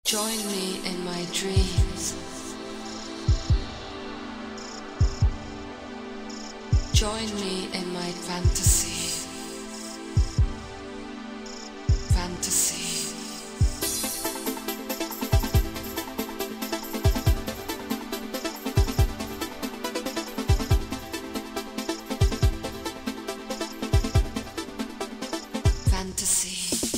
Join me in my dreams. Join me in my fantasy. Fantasy. Fantasy.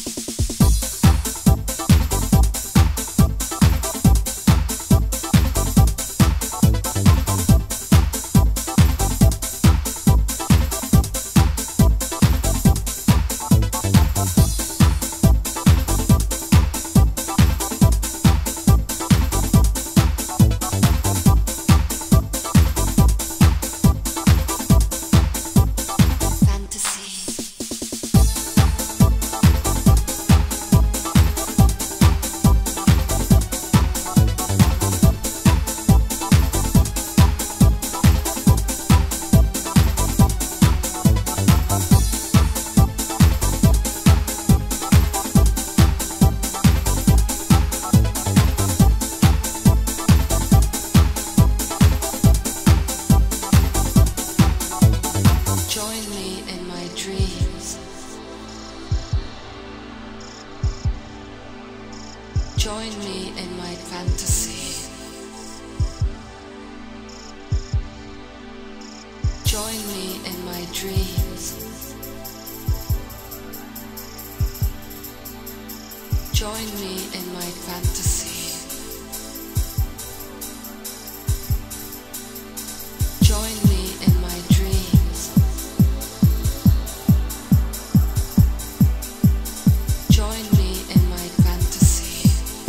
Join me in my dreams. Join me in my fantasy. Join me in my dreams. Join me in my fantasy. Join me in my dreams. Join me in my fantasy.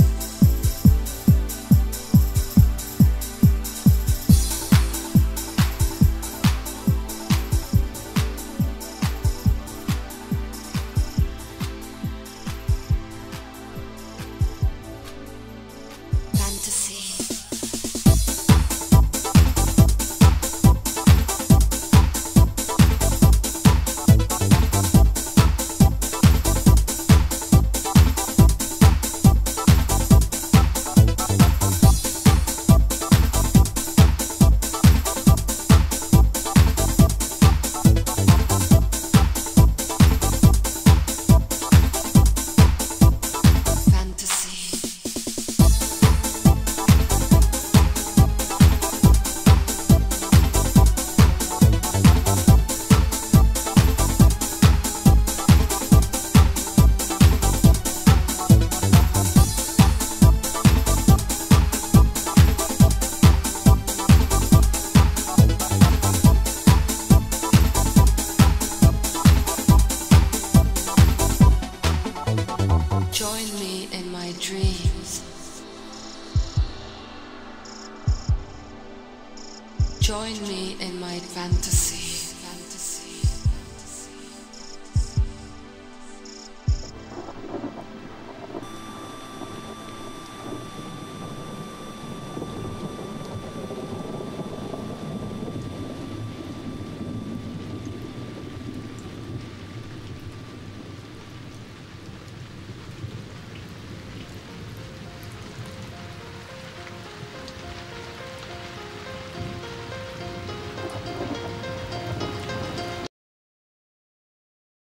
Fantasy. Join me in my dreams. Join me in my fantasy.